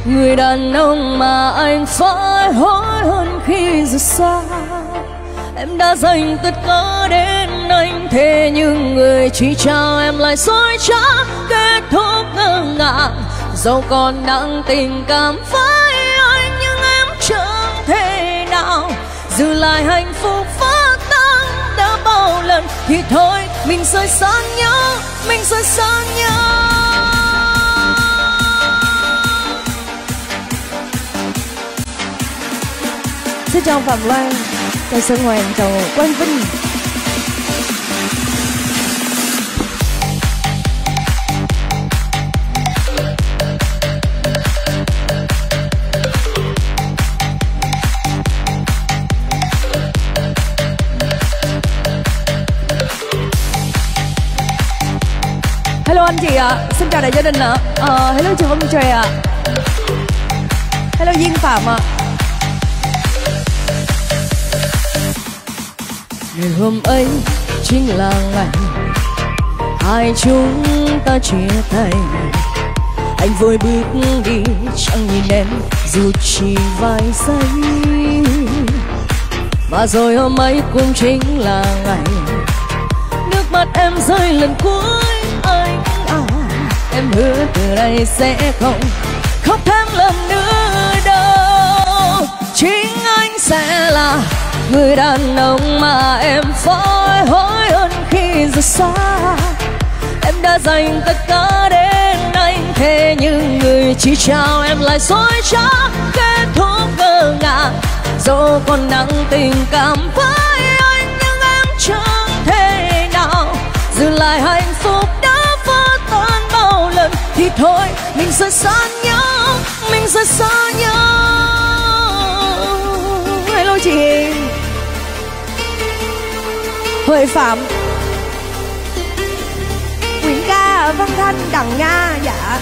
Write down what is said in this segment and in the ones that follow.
Người đàn ông mà anh phải hối hận khi rời xa. Em đã dành tất cả đến anh, thế nhưng người chỉ trao em lại dối trá, kết thúc ngỡ ngàng. Dẫu còn đang tình cảm với anh nhưng em chẳng thể nào giữ lại hạnh phúc phát tan. Đã bao lần thì thôi mình rời xa nhau, mình rời xa nhau. Xin chào Phạm Loan, chào Sơn Hoàng, chào Quang Vinh. Hello anh chị ạ, xin chào đại gia đình ạ. Hello chị Vân Trè ạ. Hello Duyên Phạm ạ. Ngày hôm ấy chính là ngày hai chúng ta chia tay. Anh vội bước đi chẳng nhìn em dù chỉ vài giây. Và rồi hôm ấy cũng chính là ngày nước mắt em rơi lần cuối. Anh em hứa từ đây sẽ không khóc thêm lần nữa đâu. Chính anh sẽ là người đàn ông mà em phải hối hận khi rời xa. Em đã dành tất cả đến anh, thế nhưng người chỉ trao em lại dối trá, kết thúc ngỡ ngàng. Dẫu còn nặng tình cảm với anh nhưng em chẳng thể nào giữ lại hạnh phúc đã vỡ tan bao lần. Thì thôi mình rời xa nhau, mình rời xa nhau. Hello chị Hiền, Huệ Phạm, Nguyễn Ca, Văn Thanh, Đặng Nga. Dạ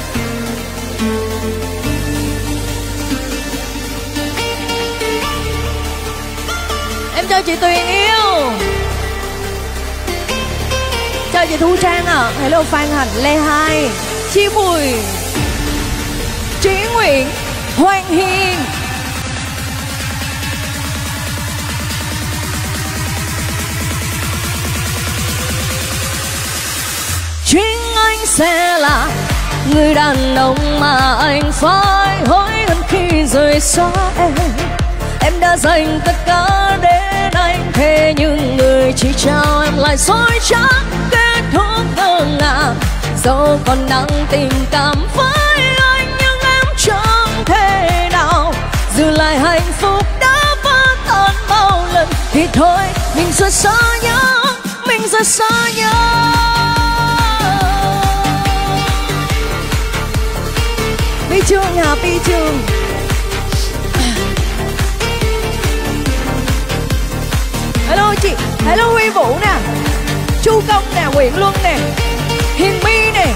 em chào chị Tuyền yêu, chào chị Thu Trang ạ. Hello Phan Hành, Lê Hai, Chi Mùi, Trí Nguyễn, Hoàng Hiền. Chính anh sẽ là người đàn ông mà anh phải hối hận khi rời xa em. Em đã dành tất cả đến anh, thế nhưng người chỉ trao em lại dối trá, kết thúc ngỡ ngàng. Dẫu còn nặng tình cảm với anh nhưng em chẳng thể nào giữ lại hạnh phúc đã vỡ tan bao lần. Thì thôi mình rời xa nhau, mình rời xa nhau. Pi Trường hả? Pi Trường. Hello chị, hello Huy Vũ nè, Chu Công nè, Nguyễn Luân nè, Hiền My nè,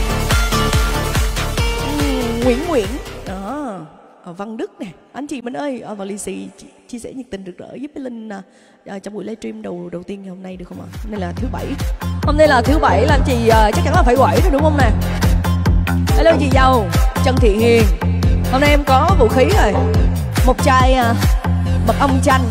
Nguyễn đó, Văn Đức nè. Anh chị mình ơi, và lì xì chia sẻ nhiệt tình rực rỡ giúp cái Linh trong buổi livestream đầu tiên ngày hôm nay được không ạ? Hôm nay là thứ bảy, hôm nay là thứ bảy là anh chị chắc chắn là phải quẩy rồi đúng không nè? Hello chị Dâu, Trần Thị Hiền. Hôm nay em có vũ khí rồi, một chai mật ong chanh.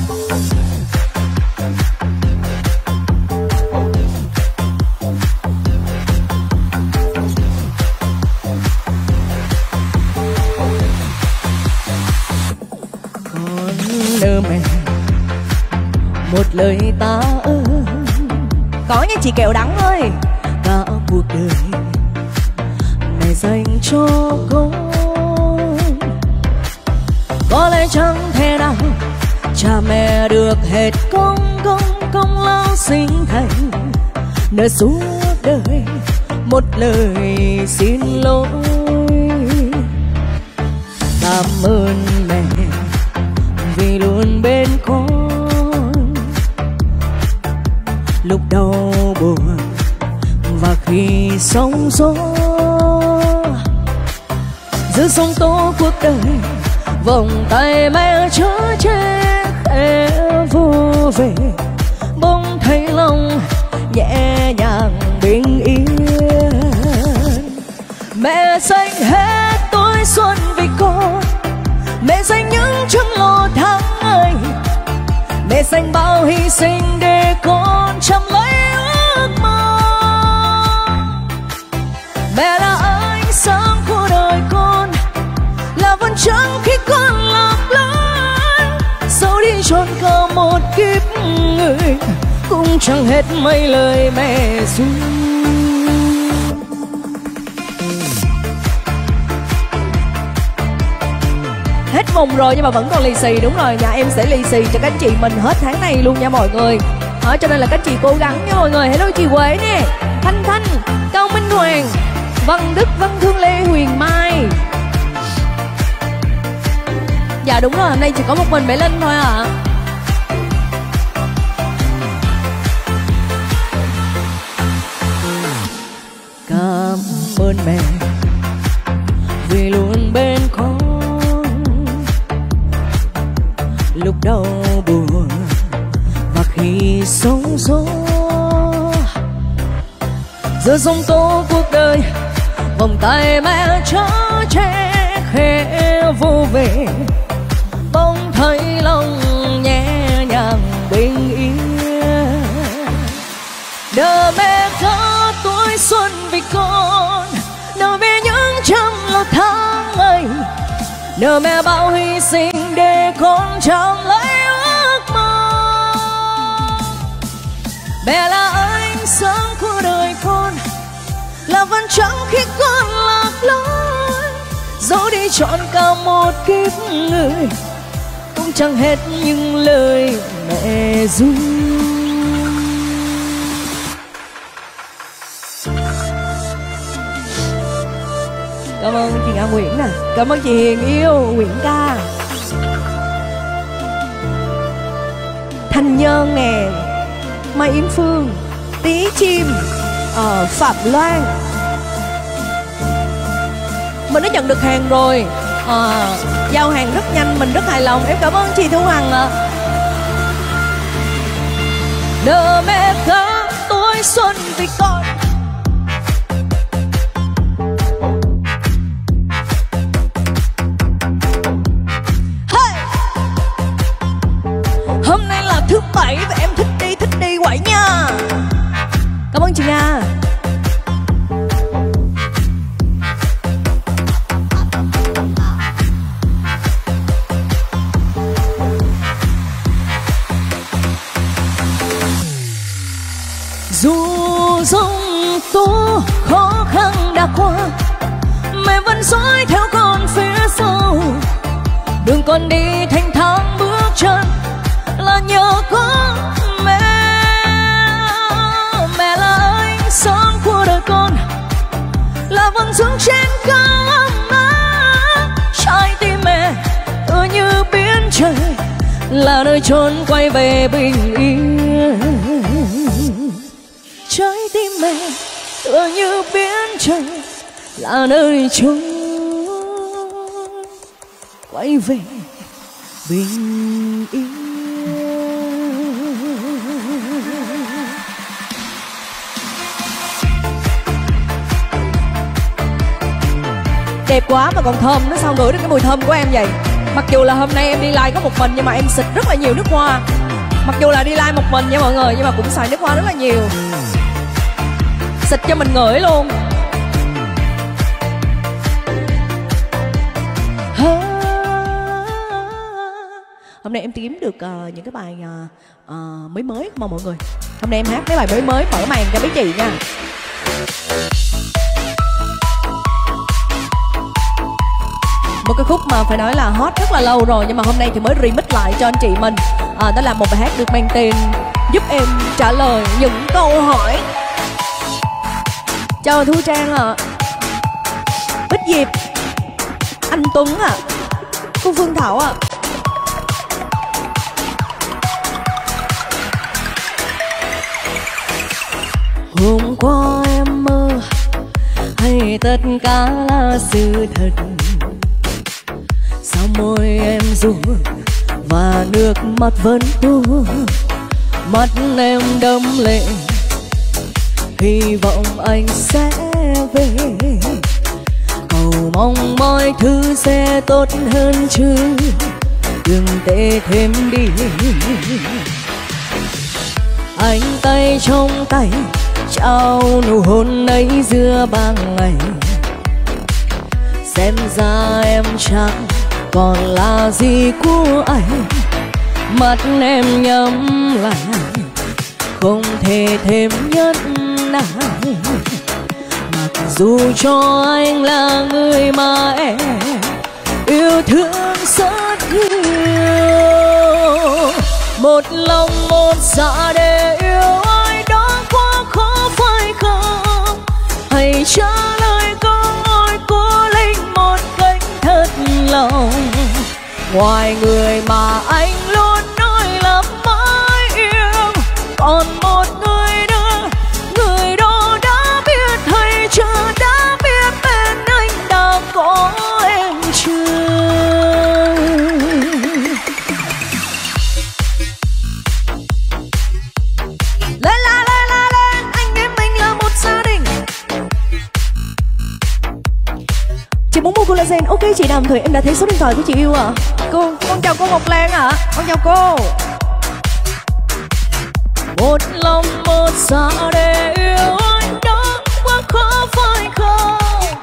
Còn nợ mẹ một lời ta ơn, có nha chị Kẹo Đắng ơi. Cả cuộc đời này dành cho con, có lẽ chẳng thể nào cha mẹ được hết công lao sinh thành. Nợ suốt đời một lời xin lỗi. Cảm ơn mẹ vì luôn bên con lúc đau buồn và khi sóng gió. Giữ sóng tố cuộc đời, vòng tay mẹ chở che khẽ vô về. Bỗng thấy lòng nhẹ nhàng bình yên. Mẹ dành hết tuổi xuân vì con Mẹ dành những trăm lỗ tháng ngày, mẹ dành bao hy sinh để con chăm lấy ước mơ. Mẹ là ánh sáng của đời con, là vầng trăng khi con lạc lối. Dẫu đi trọn cả một kiếp người, cũng chẳng hết mấy lời mẹ ru. Hết vùng rồi nhưng mà vẫn còn lì xì. Đúng rồi, nhà em sẽ lì xì cho các anh chị mình hết tháng này luôn nha mọi người. Cho nên là các anh chị cố gắng nha mọi người. Hello chị Quế nè, Thanh Thanh, Cao Minh Hoàng, Văn Đức, Văn Thương Lê, Huyền Mai. Dạ đúng rồi, hôm nay chỉ có một mình bé Linh thôi ạ. Cảm ơn mẹ vì luôn bên con lúc đau buồn và khi sóng gió. Giữa giông tố cuộc đời, vòng tay mẹ chở che khẽ vô về, bỗng thấy lòng nhẹ nhàng bình yên. Đợi mẹ có tuổi xuân vì con, đợi mẹ những trăm lỗ tháng ngày, đợi mẹ bao hy sinh để con chăm lấy ước mơ. Mẹ là ánh sáng của đời con, là vầng trăng khi con lạc lối. Dẫu đi trọn cả một kiếp người, cũng chẳng hết những lời mẹ ru. Cảm ơn chị Nga Nguyễn nè, cảm ơn chị Hiền Yêu, Nguyễn Ca, Thanh Nhân nè, Mai Yến Phương, Tí Chim, Phạm Loan. Mình đã nhận được hàng rồi, giao hàng rất nhanh, mình rất hài lòng. Em cảm ơn chị Thu Hằng ạ. Đợi mẹ cả tuổi xuân vì con, hôm nay là thứ bảy và em thích đi quậy nha. Cảm ơn chị Nga. Dù giông tố khó khăn đã qua, mẹ vẫn dõi theo con phía sau. Đường con đi thanh thang bước chân là nhờ có mẹ. Mẹ là ánh sáng của đời con, là vầng dương trên cao ấm áp. Trái tim mẹ tựa như biển trời, là nơi chốn quay về bình yên. Trái tim mẹ tựa như biển trời, là nơi chốn quay về bình yên. Đẹp quá mà còn thơm nữa, sao ngửi được cái mùi thơm của em vậy? Mặc dù là hôm nay em đi live có một mình nhưng mà em xịt rất là nhiều nước hoa. Mặc dù là đi live một mình nha mọi người, nhưng mà cũng xài nước hoa rất là nhiều, xịt cho mình ngửi luôn. Hôm nay em kiếm được những cái bài mới mà mọi người. Hôm nay em hát mấy bài mới mở màn cho mấy chị nha. Một cái khúc mà phải nói là hot rất là lâu rồi, nhưng mà hôm nay thì mới remix lại cho anh chị mình. Đó là một bài hát được mang tên Giúp Em Trả Lời Những Câu Hỏi. Chào Thu Trang ạ, Bích Diệp, anh Tuấn ạ, cô Phương Thảo ạ. Hôm qua em mơ hay tất cả là sự thật? Sao môi em run và nước mắt vẫn tuôn, mắt em đẫm lệ, hy vọng anh sẽ về. cầu mong mọi thứ sẽ tốt hơn chứ đừng tệ thêm đi. Anh tay trong tay trao nụ hôn ấy giữa ban ngày, xem ra em chẳng còn là gì của anh. Mắt em nhắm lại không thể thêm nhất ai, mặc dù cho anh là người mà em yêu thương rất nhiều. Một lòng một dạ để yêu ai đó quá khó phải không? Hãy trả lời câu hỏi của linh một cách thật lòng. Ngoài người mà anh luôn nói là mãi yêu, còn một người nữa, người đó đã biết hay chưa đã biết bên anh đã có em chưa. Lên, anh em mình là một gia đình. Chị muốn mua collagen, ok chị Đàm Thùy, em đã thấy số điện thoại của chị yêu à. Con chào cô Ngọc Lan ạ. Con chào cô. Một lòng một dạ để yêu anh đó quá khó phải không?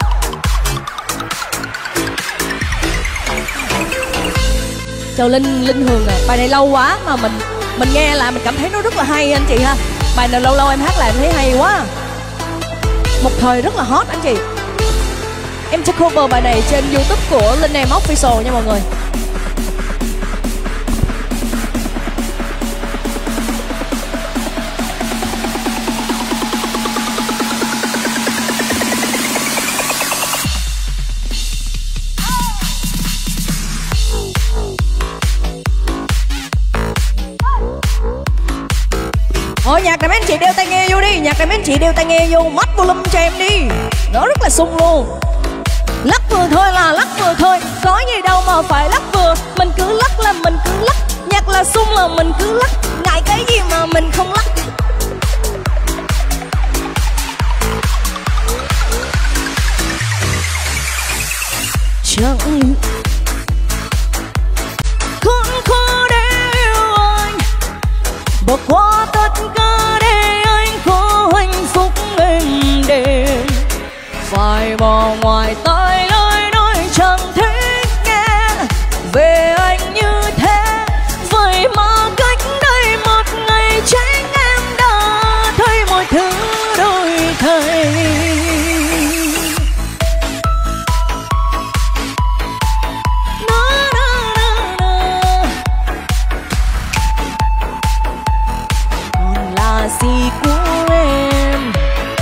Chào Linh Hương à. Bài này lâu quá mà mình nghe lại mình cảm thấy nó rất là hay anh chị ha. Bài này lâu em hát lại em thấy hay quá. Một thời rất là hot anh chị. Em sẽ cover bài này trên YouTube của Linh Em Official nha mọi người. Thôi nhạc này mấy anh chị đeo tai nghe vô đi. Nhạc này mấy anh chị đeo tai nghe vô, mắt volume cho em đi. Nó rất là sung luôn. Lắc vừa thôi là lắc vừa thôi, có gì đâu mà phải lắc vừa. Mình cứ lắc là mình cứ lắc, nhạc là sung là mình cứ lắc. Ngại cái gì mà mình không lắc. Chẳng khốn khó để yêu anh, bỏ qua tất cả để anh có hạnh phúc êm đềm. Phải bỏ ngoài tai lời nói chẳng thích nghe về anh như thế. Vậy mà cách đây một ngày chính em đã thấy mọi thứ đổi thay. Còn là gì của em?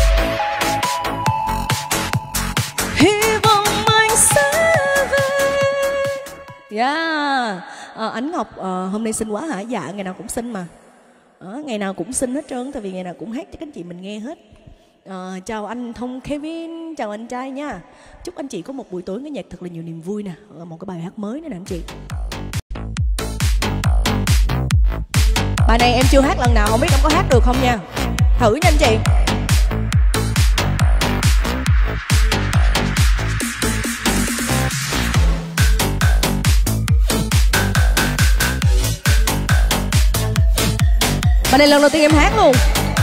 Yeah. Ánh Ngọc hôm nay xinh quá hả? Dạ ngày nào cũng xinh mà. Ngày nào cũng xinh hết trơn, tại vì ngày nào cũng hát cho các anh chị mình nghe hết. Chào anh Thông Kevin, chào anh trai nha. Chúc anh chị có một buổi tối nghe nhạc thật là nhiều niềm vui nè. Một cái bài hát mới nữa nè anh chị. Bài này em chưa hát lần nào, không biết em có hát được không nha. Thử nha anh chị. Bài này lần đầu tiên em hát luôn.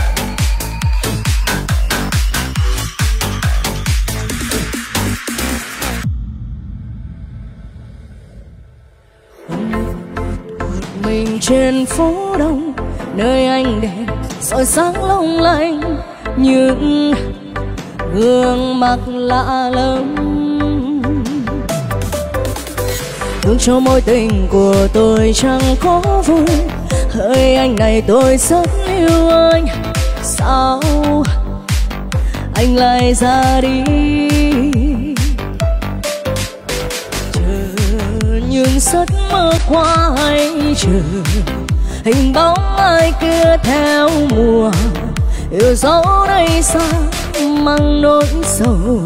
Mình trên phố đông, nơi ánh đèn soi sáng long lanh, những gương mặt lạ lẫm. Thương cho mối tình của tôi chẳng có vui, hỡi anh này tôi rất yêu anh. Sao anh lại ra đi? Chờ những giấc mơ qua hay chờ hình bóng ai cứ theo mùa. Yêu dấu đây xa mang nỗi sầu,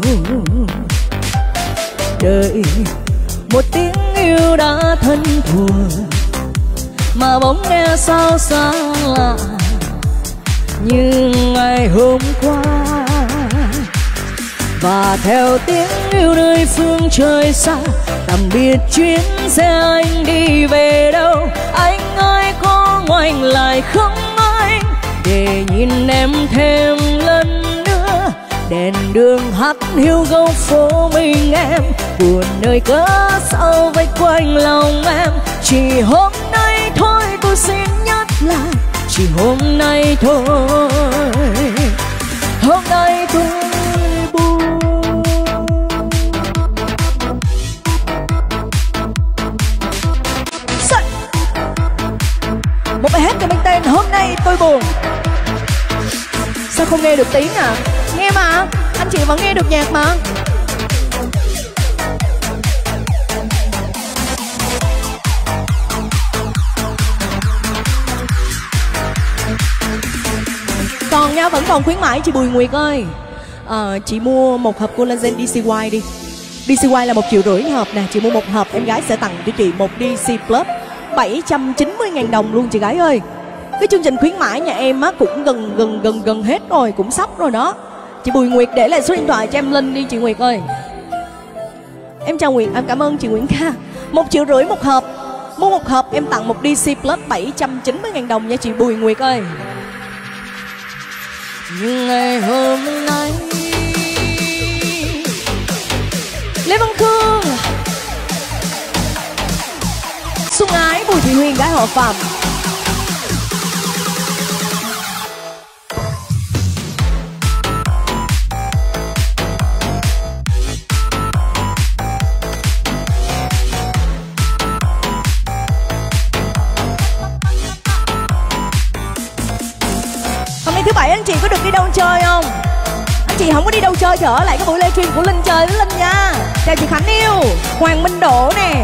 đợi một tiếng yêu đã thân thuộc mà bóng nghe sao xa lạ như ngày hôm qua. và theo tiếng yêu nơi phương trời xa. Tạm biệt chuyến xe anh đi về đâu, anh ơi có ngoảnh lại không anh, để nhìn em thêm lần nữa. Đèn đường hắt hiu góc phố mình em, buồn nơi cớ sao vây quanh lòng em. Chỉ hôm nay thôi tôi xin nhắc lại, chỉ hôm nay thôi, hôm nay tôi buồn. Một bài hát có mang tên Hôm Nay Tôi Buồn. Sao không nghe được tiếng à? Nghe mà, anh chị vẫn nghe được nhạc mà. Còn nha, vẫn còn khuyến mãi chị Bùi Nguyệt ơi. Chị mua một hộp collagen DCY đi. DCY là 1,5 triệu hộp nè. Chị mua một hộp, em gái sẽ tặng cho chị một DC Plus 790.000 đồng luôn chị gái ơi. Cái chương trình khuyến mãi nhà em á cũng gần hết rồi, cũng sắp rồi đó. Chị Bùi Nguyệt để lại số điện thoại cho em Linh đi chị Nguyệt ơi. Em chào Nguyệt, em cảm ơn chị Nguyễn Kha. 1,5 triệu một hộp. Mua một hộp em tặng một DC Plus 790.000 đồng nha chị Bùi Nguyệt ơi. Nhưng ngày hôm nay Lê Văn Khương, Xuân Ái, Bùi Thị Huyền, gái họ Phạm. Hôm nay thứ Bảy anh chị có được đi đâu chơi không? Anh chị không có đi đâu chơi thì ở lại cái buổi livestream của Linh chơi với Linh nha. Chào chị Khánh Yêu, Hoàng Minh Đỗ nè.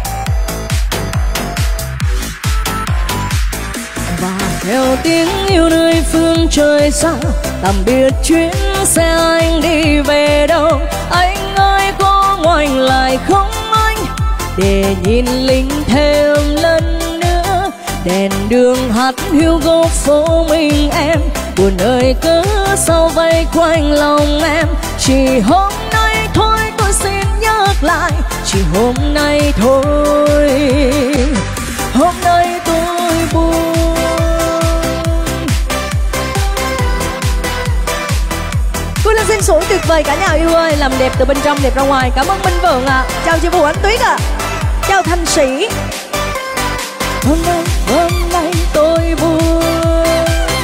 Và theo tiếng yêu nơi phương trời xa, tạm biệt chuyến xe anh đi về đâu, anh ơi có ngoảnh lại không anh, để nhìn Linh thêm lần nữa. Đèn đường hắt hiu góc phố mình em, buồn ơi cớ sao vây quanh lòng em. Chỉ hôm nay thôi tôi xin nhắc lại, chỉ hôm nay thôi, hôm nay tôi buồn. Collagen sủi tuyệt vời cả nhà yêu ơi, làm đẹp từ bên trong đẹp ra ngoài. Cảm ơn Minh Vượng ạ. Chào chị Vũ Ánh Tuyết ạ. Chào Thanh Sĩ. Hôm nay tôi buồn.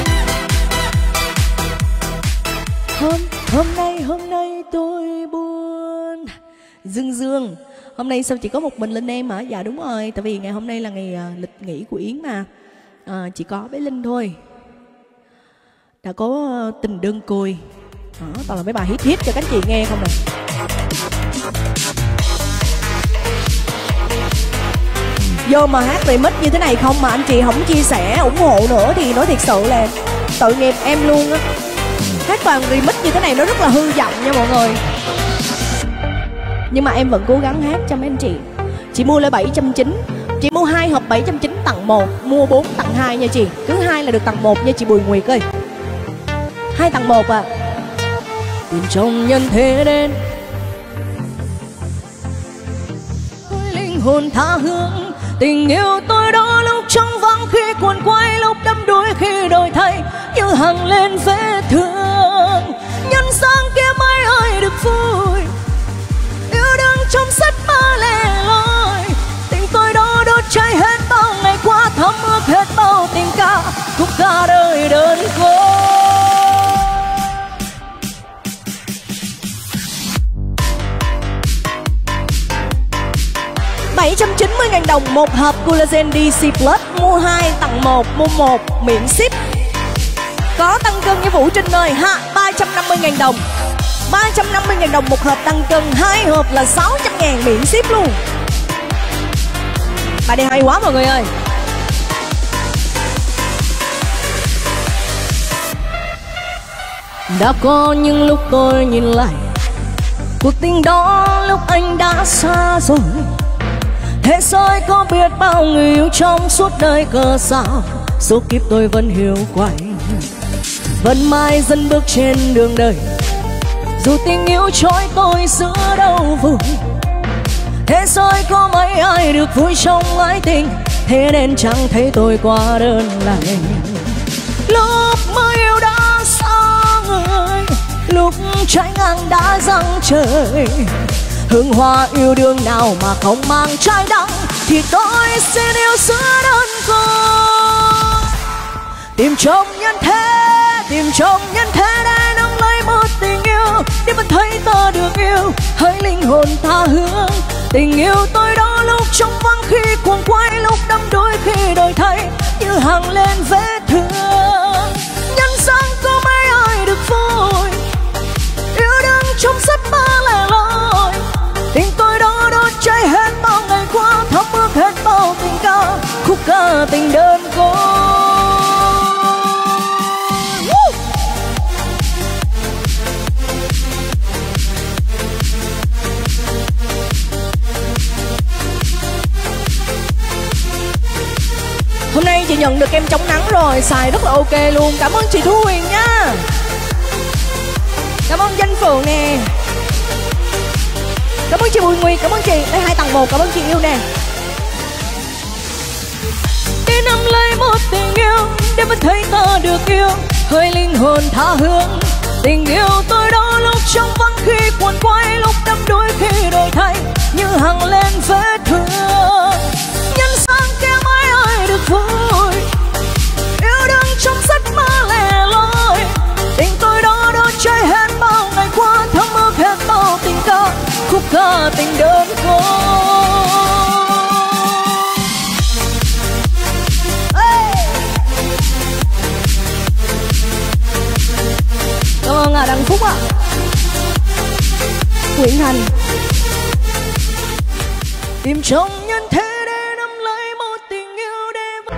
Hôm nay tôi buồn. Dương, hôm nay sao chỉ có một mình Linh em hả? Dạ đúng rồi, tại vì ngày hôm nay là ngày lịch nghỉ của Yến mà. Chỉ có bé Linh thôi. Đã có Tình Đơn Côi. Đó, toàn là mấy bài hit cho các chị nghe không nè. Vô mà hát remix như thế này không mà anh chị không chia sẻ ủng hộ nữa thì nói thiệt sự là tội nghiệp em luôn á. Hát toàn remix như thế này nó rất là hư giọng nha mọi người. Nhưng mà em vẫn cố gắng hát cho mấy anh chị. Chị mua là 790. Chị mua 2 hộp 790 tặng 1, mua 4 tặng 2 nha chị. Cứ 2 là được tặng 1 nha chị Bùi Nguyệt ơi. 2 tặng 1 à. Tìm trong nhân thế đến linh hồn tha hương, tình yêu tôi đó lúc trong vắng khi cuộn quay, lúc đắm đuối khi đổi thay như hằng lên vết thương. Nhân sang kia mấy ơi được vui, yêu đương trong sách mơ lẻ loi, tình tôi đó đốt cháy hết bao ngày qua, thấm ướt hết bao tình ca, khúc ca đời đơn côi. 790.000 đồng một hộp collagen DC Plus, mua 2 tặng 1, mua 1 miễn ship. Có tăng cân với Vũ Trinh ơi ha, 350.000 đồng. 350.000 đồng một hộp tăng cân, 2 hộp là 600.000 miễn ship luôn. Bài này hay quá mọi người ơi. Đã có những lúc tôi nhìn lại cuộc tình đó lúc anh đã xa rồi. Thế giới có biết bao người yêu trong suốt đời cớ sao số kiếp tôi vẫn hiu quạnh, vẫn mãi dần bước trên đường đời, Dù tình yêu trói tôi giữa đau vui, thế giới có mấy ai được vui trong ái tình, thế nên chẳng thấy tôi quá đơn lẻ. Lúc mới yêu đã xa người, lúc trái ngang đã giăng trời. Hương hoa yêu đương nào mà không mang trái đắng, thì tôi xin yêu giữa đơn côi. Tìm trong nhân thế, tìm trong nhân thế để nâng lấy một tình yêu, để vẫn thấy ta được yêu, hỡi linh hồn tha hương. Tình yêu tôi đó lúc trong vắng khi cuồng quay, lúc đắm đuối khi đổi thay như hàng lên vết thương. Nhân gian có mấy ai được vui, yêu đương trong giấc mơ lẻ loi. Tình tôi đó đốt cháy hết bao ngày qua, thấm ướt hết bao tình ca, khúc ca tình đơn côi. Hôm nay chị nhận được kem chống nắng rồi, xài rất là ok luôn. Cảm ơn chị Thu Huyền nha. Cảm ơn Danh Phượng nè. Cảm ơn chị Bùi Nguyệt, cảm ơn chị. Đây 2 tầng 1, cảm ơn chị yêu nè. Để nắm lấy một tình yêu, để vẫn thấy ta được yêu, hơi linh hồn tha hương. Tình yêu tôi đó lúc trong vắng khi cuốn quay, lúc đắm đuối khi đổi thay như hằng lên vết thương. Nhân gian kia mấy ai được vui, yêu đương trong giấc mơ lẻ loi. Tình tôi đó đốt cháy hết bao ngày qua, thấm ướt hết bao tình ca, khúc ca tình đơn côi. Cảm ơn Đăng Phúc ạ. Nguyễn Thành. Tìm trong nhân thế để nắm lấy một tình yêu để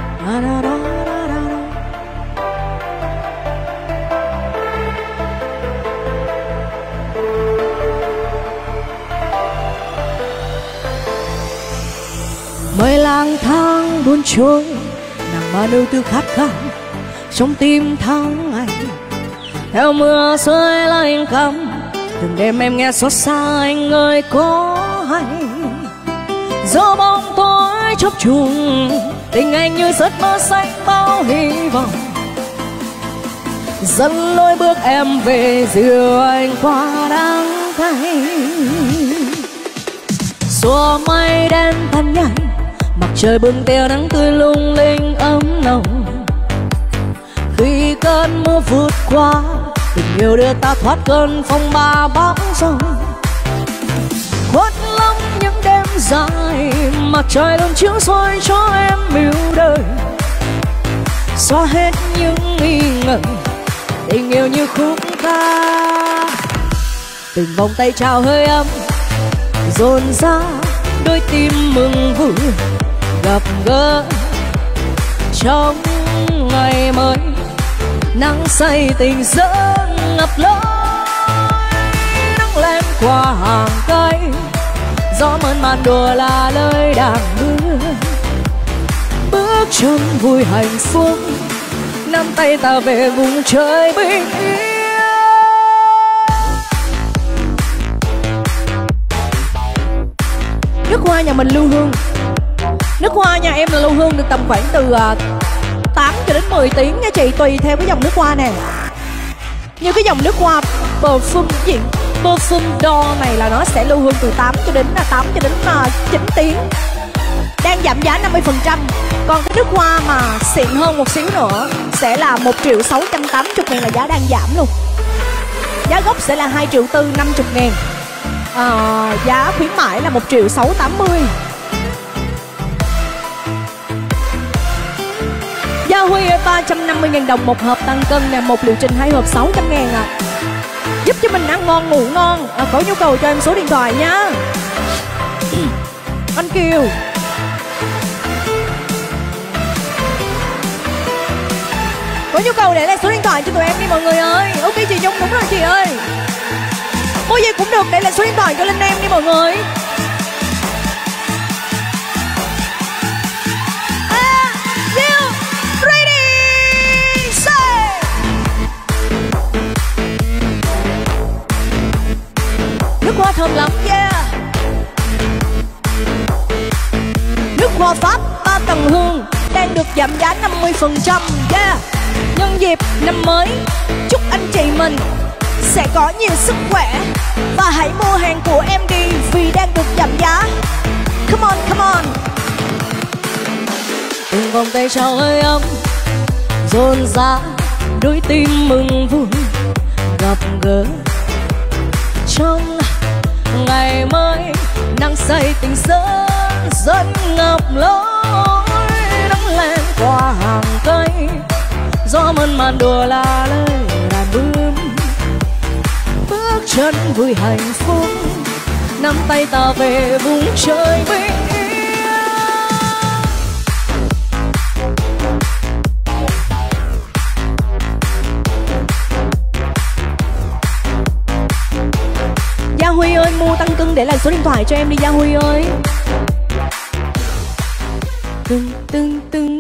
mây lang thang buồn trôi, nàng mà đâu tư khát khao trong tim tháng ngày. Theo mưa rơi lạnh căm, từng đêm em nghe xót xa anh ơi có hay. Gió bóng tối chốc trùng, tình anh như giấc mơ xanh bao hy vọng. Dẫn lối bước em về dìu anh qua đắng cay. Xua mây đen tan nhanh, mặt trời bừng tia nắng tươi lung linh ấm nồng. Khi cơn mưa vượt qua, tình yêu đưa ta thoát cơn phong ba bão giông. Khuất lắm những đêm dài, mặt trời luôn chiếu soi cho em yêu đời. Xóa hết những nghi ngờ, tình yêu như khúc ca. Từng vòng tay trao hơi ấm, dồn ra đôi tim mừng vui. Gặp gỡ trong ngày mới, nắng say tình dẫn ngập lối. Nắng lên qua hàng cây, gió mơn man đùa là lời đàn đưa. Bước chân vui hạnh phúc, nắm tay ta về vùng trời bình yên. Nước hoa nhà mình lưu hương. Nước hoa nhà em là lưu hương được tầm khoảng từ 8 cho đến 10 tiếng nha chị, tùy theo cái dòng nước hoa nè. Như cái dòng nước hoa perfume gì, perfume đo này là nó sẽ lưu hương từ 8 cho đến 9 tiếng. Đang giảm giá 50%. Còn cái nước hoa mà xịn hơn một xíu nữa sẽ là 1.680.000 là giá đang giảm luôn. Giá gốc sẽ là 2.450.000. Giá khuyến mãi là 1.680.000. Gia Huy 350.000 đồng một hộp tăng cân nè, một liệu trình 2 hộp 600.000 ạ. Giúp cho mình ăn ngon ngủ ngon. Có nhu cầu cho em số điện thoại nhá. Anh Kiều. Có nhu cầu để lại số điện thoại cho tụi em đi mọi người ơi. Ok chị Dung, đúng rồi chị ơi. Mua gì cũng được, để lại số điện thoại cho Linh em đi mọi người. Hòa Pháp 3 tầng hương đang được giảm giá 50%. Yeah. Nhân dịp năm mới, chúc anh chị mình sẽ có nhiều sức khỏe và hãy mua hàng của em đi vì đang được giảm giá. Come on, come on. Từng vòng tay chào lời ấm dồn ra, đôi tim mừng vui gặp gỡ trong ngày mới. Nắng say tình sớm dẫn ngập lối, nắng lên qua hàng cây, gió mơn man đùa la lời đàn bướm. Bước chân vui hạnh phúc, nắm tay ta về vùng trời bình yên. Gia Huy ơi, mua tăng cân để lại số điện thoại cho em đi Gia Huy ơi. Tưng tưng tưng.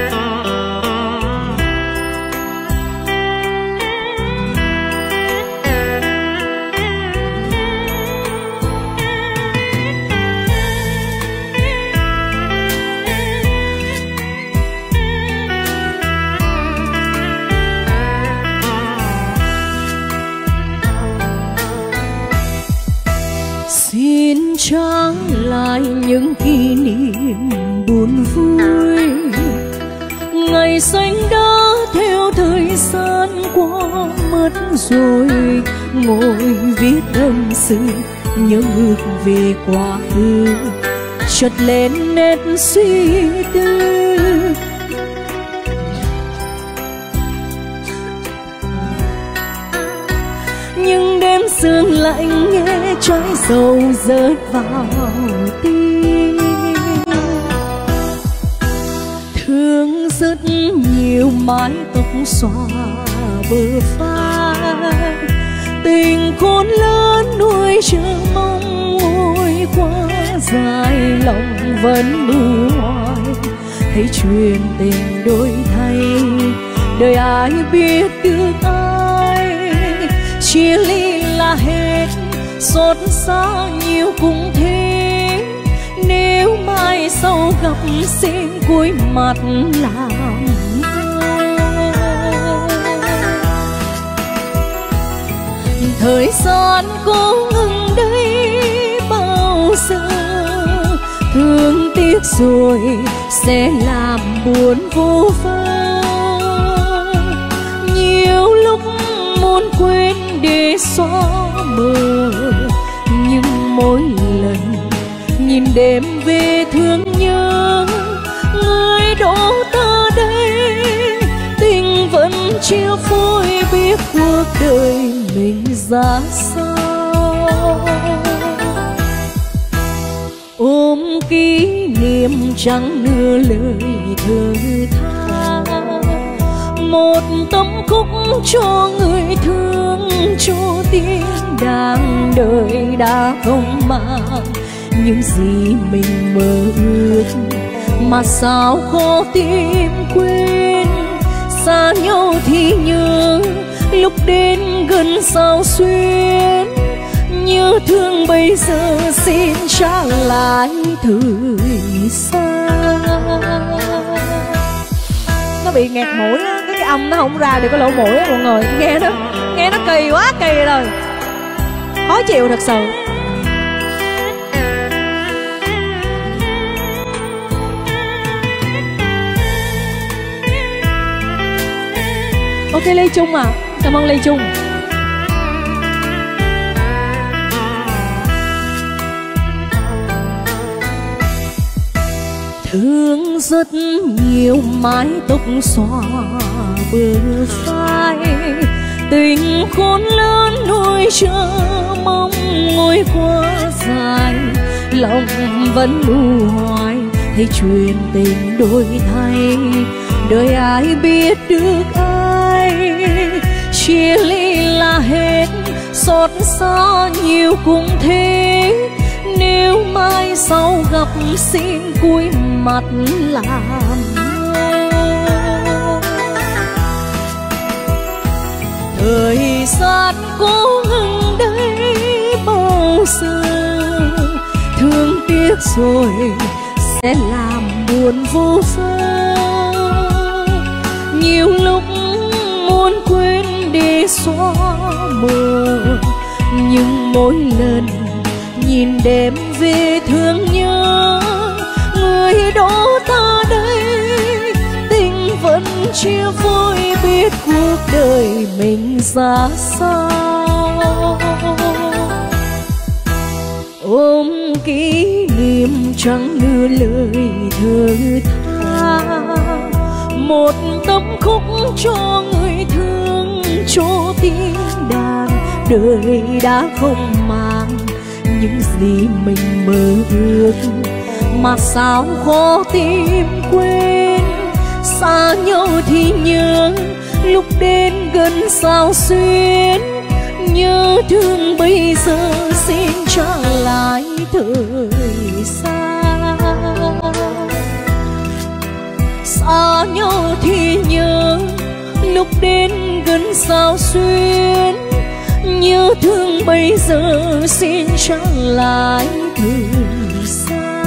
Xin trả lại những kỷ niệm buồn vui, ngày xanh đã theo thời gian qua mất rồi. Ngồi viết tâm sự nhớ ngược về quá khứ, chợt lên nét suy tư. Nhưng đêm sương lạnh nghe trái sầu rớt vào tim, thương rất nhiều mái tóc xòa bờ vai. Tình khôn lớn nuôi chờ mong ngồi qua dài, lòng vẫn mưu hoài thấy chuyện tình đổi thay. Đời ai biết được ai, chia ly là hết, xót xa nhiều cũng thế. Nếu mai sau gặp xin cúi mặt làm thời gian có ngừng đây bao giờ. Thương tiếc rồi sẽ làm buồn vô vơ. Nhiều lúc muốn quên để xóa mờ, nhưng mỗi lần nhìn đêm về thương nhớ người đó ta đây. Tình vẫn chia phôi biết cuộc đời mình ra sao. Ôm kỷ niệm chẳng nửa lời thơ tha, một tâm khúc cho người thương, cho tiếng đang đợi đã không mang những gì mình mơ ước. Mà sao khó tìm quên, xa nhau thì nhớ, lúc đến gần sao xuyên. Nhớ thương bây giờ xin trả lại thời xa. Nó bị nghẹt mũi á, cái âm nó không ra được cái lỗ mũi á mọi người. Nghe nó kỳ quá kỳ rồi, khó chịu thật sự. Ok Lê Trung à, cảm ơn Lê Trung. Thương rất nhiều mái tóc xòa bờ vai. Tình khôn lớn nuôi chờ mong ngôi qua dài, lòng vẫn mưu hoài thấy chuyện tình đổi thay. Đời ai biết được ai, chia ly là hết, xót xa nhiều cũng thế. Nếu mai sau gặp xin cúi mặt làm thời gian cố ngừng đây bao giờ. Thương tiếc rồi sẽ làm buồn vô vơ. Nhiều lúc muốn quên để xóa mờ, nhưng mỗi lần nhìn đêm về thương nhớ người đó ta đây, tình vẫn chia vơi biết cuộc đời mình ra sao. Ôm kỷ niệm chẳng nửa lời thơ tha, một tâm khúc cho người thương cho tiếng đàn. Đời đã không mang những gì mình mơ ước, mà sao khó tìm quên. Xa nhau thì nhớ, lúc đến gần sao xuyến. Nhớ thương bây giờ xin trả lại thời xa. Xa nhau thì nhớ, lúc đến gần sao xuyến. Nhớ thương bây giờ xin trả lại thời xa.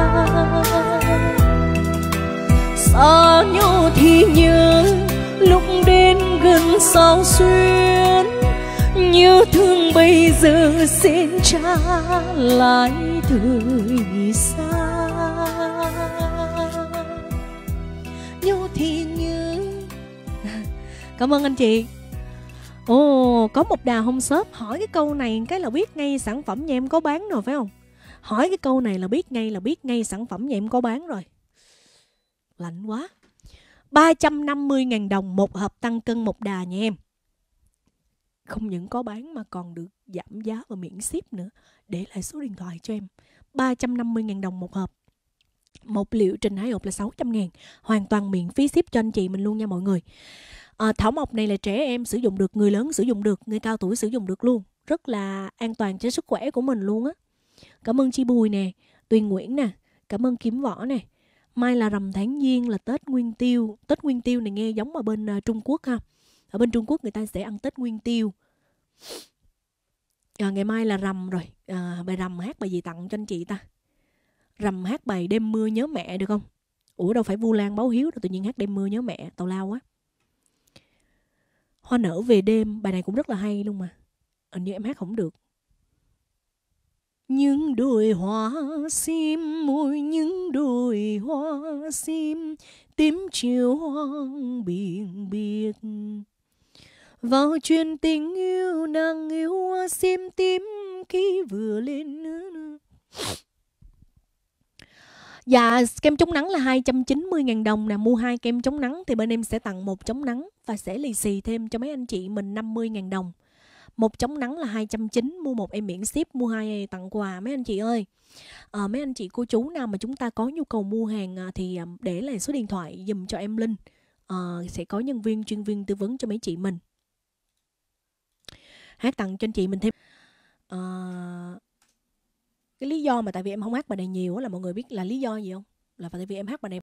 Xa nhau thì nhớ, lúc đến gần sao xuyến. Nhớ thương bây giờ xin trả lại thời xa. Nhau thì nhớ. Cảm ơn anh chị. Ồ, có một đà home shop hỏi cái câu này cái là biết ngay sản phẩm nhà em có bán rồi phải không? Hỏi cái câu này là biết ngay sản phẩm nhà em có bán rồi. Lạnh quá. 350.000 đồng một hộp tăng cân một đà nha em. Không những có bán mà còn được giảm giá và miễn ship nữa. Để lại số điện thoại cho em. 350.000 đồng một hộp. Một liệu trình 2 hộp là 600.000. Hoàn toàn miễn phí ship cho anh chị mình luôn nha mọi người. Thảo mộc này là trẻ em sử dụng được, người lớn sử dụng được, người cao tuổi sử dụng được luôn. Rất là an toàn cho sức khỏe của mình luôn á. Cảm ơn Chi Bùi nè, Tuyền Nguyễn nè, cảm ơn Kiếm Võ nè. Mai là rằm tháng Giêng là Tết Nguyên Tiêu. Tết Nguyên Tiêu này nghe giống ở bên Trung Quốc ha. Ở bên Trung Quốc người ta sẽ ăn Tết Nguyên Tiêu. Ngày mai là rằm rồi. Bài rằm hát bài gì tặng cho anh chị ta? Rằm hát bài Đêm Mưa Nhớ Mẹ được không? Ủa đâu phải Vu Lan báo hiếu đâu, tự nhiên hát Đêm Mưa Nhớ Mẹ, tào lao quá. Hoa nở về đêm, bài này cũng rất là hay luôn mà. Hình như em hát không được. Những đồi hoa sim môi, những đồi hoa sim tím chiều hoang biển biệt. Vào chuyện tình yêu nàng yêu hoa sim tím khi vừa lên nữa. Dạ, kem chống nắng là 290.000 đồng nè. Mua 2 kem chống nắng thì bên em sẽ tặng 1 chống nắng và sẽ lì xì thêm cho mấy anh chị mình 50.000 đồng. 1 chống nắng là 290, mua 1 em miễn ship, mua 2 tặng quà mấy anh chị ơi. Mấy anh chị cô chú nào mà chúng ta có nhu cầu mua hàng thì để lại số điện thoại dùm cho em Linh. Sẽ có nhân viên chuyên viên tư vấn cho mấy chị mình. Hát tặng cho anh chị mình thêm. Cái lý do mà tại vì em không hát bài này nhiều là mọi người biết là lý do gì không? Là tại vì em hát bài này